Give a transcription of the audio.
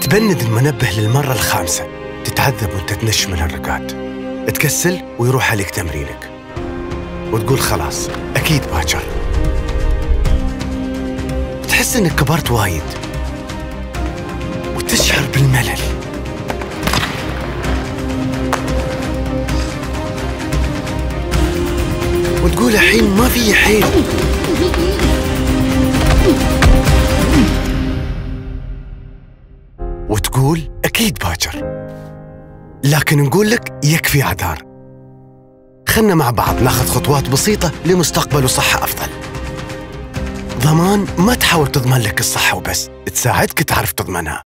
تبند المنبه للمرة الخامسة، تتعذب وانت تنش من الرقاد، تكسل ويروح عليك تمرينك، وتقول خلاص أكيد باكر. تحس إنك كبرت وايد وتشعر بالملل، وتقول الحين ما في حيل، وتقول أكيد باكر. لكن نقول لك يكفي عذار، خلنا مع بعض ناخذ خطوات بسيطة لمستقبل وصحة أفضل. ضمان ما تحاول تضمن لك الصحة وبس، تساعدك تعرف تضمنها.